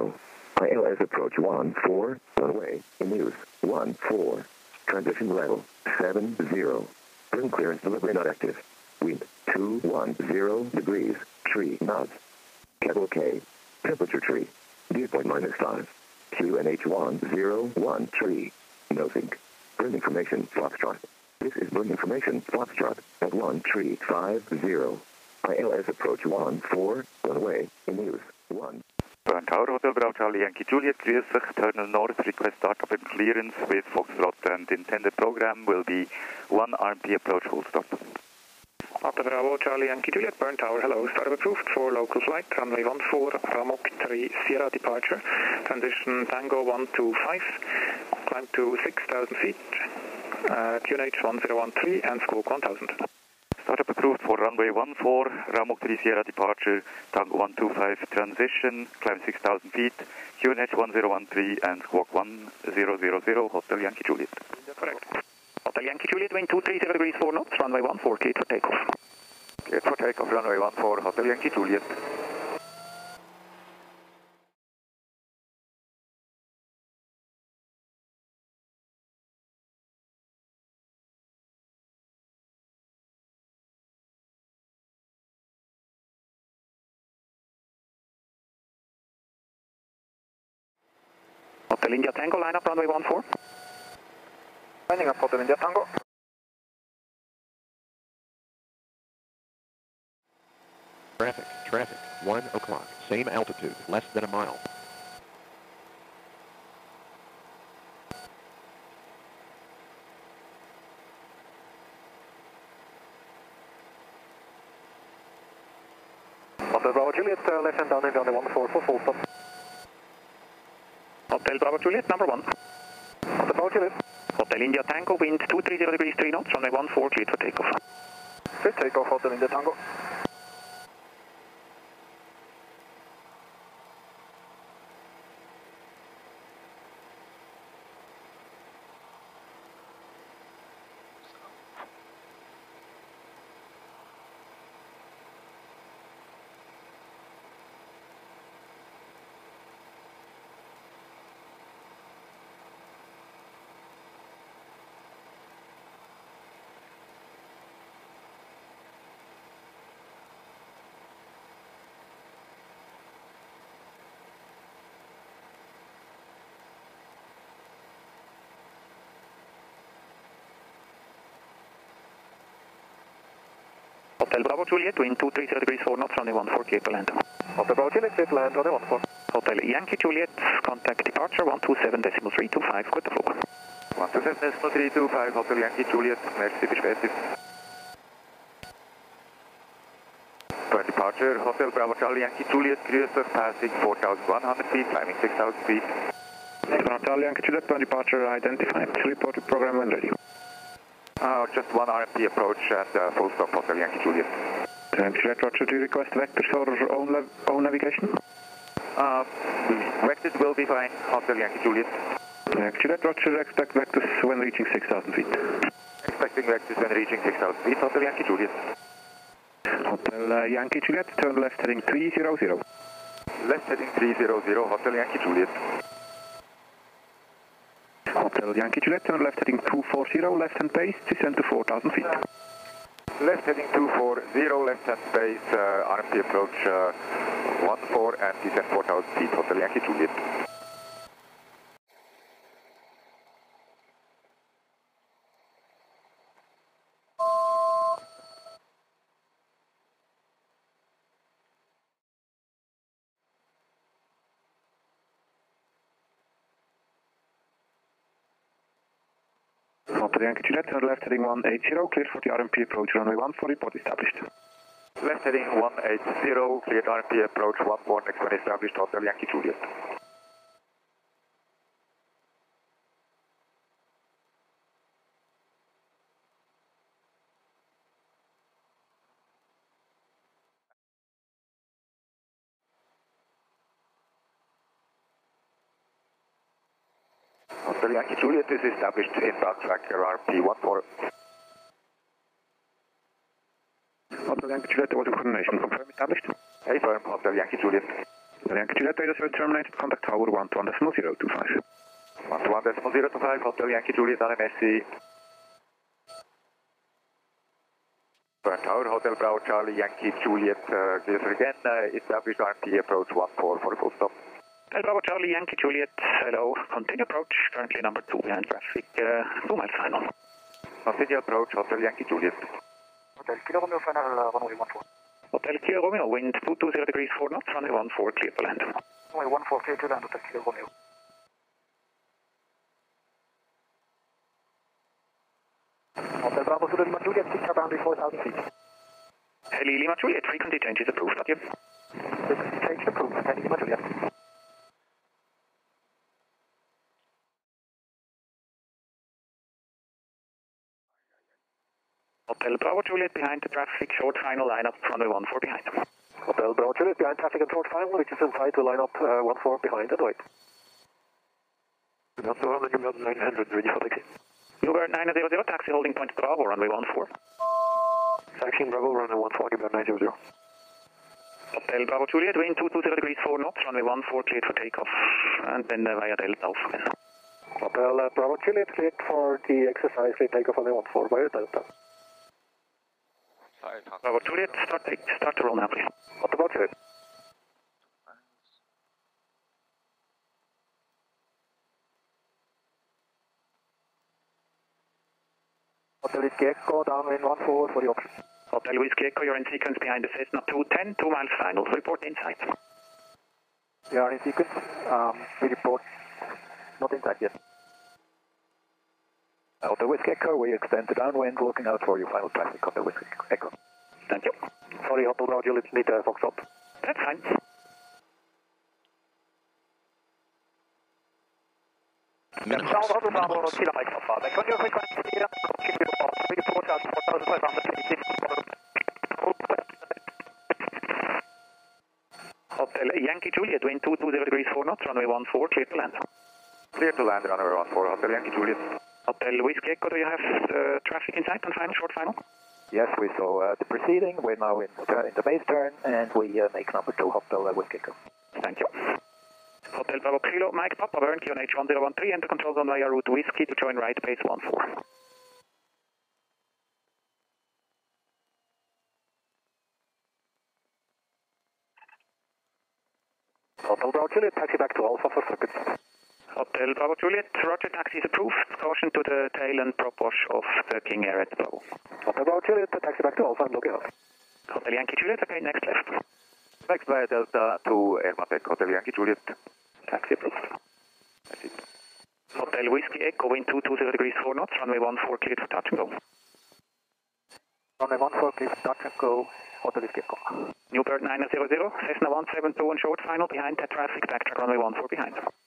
0. ILS approach 14, runway, in use, 14. Transition level, 70. Burn clearance delivery not active. Wind, 210 degrees, tree knots. Kettle K, temperature tree. Dew point -5. QNH101 tree. No sync. Burn information, Foxtrot. This is burn information, Foxtrot, at 1350. ILS approach 14, runway, in use, 1. Burn Tower Hotel Bravo Charlie Yankee Juliet, grüß dich, Terminal North, request startup and clearance with Foxtrot, and intended program will be 1 RMP approach full stop. Hotel Bravo Charlie Yankee Juliet, Burn Tower, hello, startup approved for local flight, runway 14, Ramok 3 Sierra departure, transition Tango 125, climb to 6,000 feet, QNH 1013 and squawk 1000. Startup approved for runway 14, Ramok 3 Sierra departure, Tango 125 transition, climb 6,000 feet, QNH 1013 and squawk 1000, Hotel Yankee Juliet. Correct. Hotel Yankee Juliet, wind 230 degrees 4 knots, runway 14, cleared for takeoff. Cleared for takeoff, runway 14, Hotel Yankee Juliet. Hotel India Tango, line up runway 14. Lining up Hotel India Tango. Traffic, 1 o'clock, same altitude, less than a mile. Hotel Bravo Juliet, left hand down in runway 14 for full stop. Hotel Bravo Juliet, number 1. Hotel Bravo Juliet. Hotel India Tango, wind 230 degrees 3 knots, runway 14, cleared for takeoff. Clear takeoff, Hotel India Tango. Hotel Bravo Juliet, wind 230 degrees 4 knots, runway 14, cleared to land. Hotel Bravo Juliet, clear to land, runway 14. Hotel Yankee Juliet, contact departure 127.325, good to flow. 127.325, Hotel Yankee Juliet, merci, verspätet. For departure, Hotel Bravo Charlie Yankee Juliet, grüß dich, passing 4,100 feet, climbing 6,000 feet. Bravo Charlie Yankee Juliet, for departure identified, reported program when ready. Just 1 RMP approach and full stop, Hotel Yankee Juliet. Yankee Juliet, Roger, do you request vectors or own navigation? Vectors will be fine, Hotel Yankee Juliet. Yankee Juliet, Roger, expect vectors when reaching 6,000 feet. Expecting vectors when reaching 6,000 feet, Hotel Yankee Juliet. Hotel Yankee Juliet, turn left heading 300. Left heading 300, Hotel Yankee Juliet. Hotel Yankee Juliet, turn left heading 240, left hand base, descend to 4,000 feet. Left heading 240, left hand base, RMP approach 14 and descend 4,000 feet, Hotel Yankee Juliet. Hotel Yankee Juliet, turn left heading 180, cleared for the RMP approach, runway 14, report established. Left heading 180, cleared RMP approach 14, next one established, Hotel Yankee Juliet. Hotel Yankee Juliet is established inbound tracker RMP 14. Hotel Yankee Juliet, order coordination, confirm established. Hey firm, Hotel Yankee Juliet. Yankee Juliet, data service terminated, contact tower 121.025. 121.025, Hotel Yankee Juliet, merci. Burn Tower, Hotel Bravo Charlie, Yankee Juliet, clear again, establish RMT approach 14 for a full stop. Hotel Bravo Charlie, Yankee Juliet, hello, continue approach, currently number 2 behind traffic, 2 miles final. Continue approach, Hotel Yankee Juliet. Hotel Kilo Romeo final, runway 14. Hotel Kilo Romeo, wind 220 degrees 4 knots, runway 14, clear to land. Runway 14, clear to land, Hotel Kilo Romeo. Hotel Bravo Zulu Lima Juliet, picture boundary 4,000 feet. Heli Lima Juliet, frequency changes approved, got you. Frequency change approved, Heli Lima Juliet. Hotel Bravo Juliet behind the traffic, short final lineup, runway 14 behind. Hotel Bravo Juliet behind traffic and short final, which is inside to line up 14 behind and wait. Number 900, ready for taxi. Uber 900, taxi holding point Bravo, runway 14. Taxiing Bravo, runway 14, Uber 900. Hotel Bravo Juliet, wind 220 degrees 4 knots, runway 14, cleared for takeoff, and then via Delta off again. Hotel Bravo Juliet, cleared for the exercise, clear takeoff runway 14 via Delta. Bravo Juliet, start to roll now, please. Hotel Bravo Juliet. Hotel Whiskey Echo, downwind 14 for the option. Hotel Whiskey Echo, you're in sequence behind the Cessna 210, 2 miles final, report inside. We are in sequence, we report not inside yet. Hotel Whiskey Echo, we extend to downwind, looking out for your final traffic, Hotel Whiskey Echo. Thank you. Sorry, Hotel Bravo Juliet, need Foxtrot. That's fine. Minimum. Hotel Bravo, Kilo Mike Papa. Back on your frequency, report out 4,500 feet. Hotel Yankee Juliet, wind 220 degrees 4 knots, runway 14, clear to land. Clear to land, runway 14, Hotel Yankee Juliet. Hotel Whiskey Echo, do you have traffic in sight on final, short final? Yes, we saw the preceding. We're now in the base turn, and we make number 2, Hotel Whiskey Echo. Thank you. Hotel Bravo Kilo, Mike Papa, burn QNH 1013, enter control zone via route Whiskey to join right base 14. Hotel Bravo Juliet, taxi back to Alpha for circuit. Hotel Bravo Juliet, roger, taxi is approved. Caution to the tail and prop wash of the King Air at Bravo. Hotel Bravo Juliet, taxi back to Alpha and looking out. Hotel Yankee Juliet, okay, next left. Next via Delta to Ermatec, Hotel Yankee Juliet. Taxi approved. That's it. Hotel Whiskey Echo, wind 220 degrees 4 knots, runway 14, cleared for touch and go. Runway 14, clear for touch and go, Hotel Whiskey Echo. Newbird 900, Cessna 172 on short final, behind that traffic, backtrack runway 14 behind.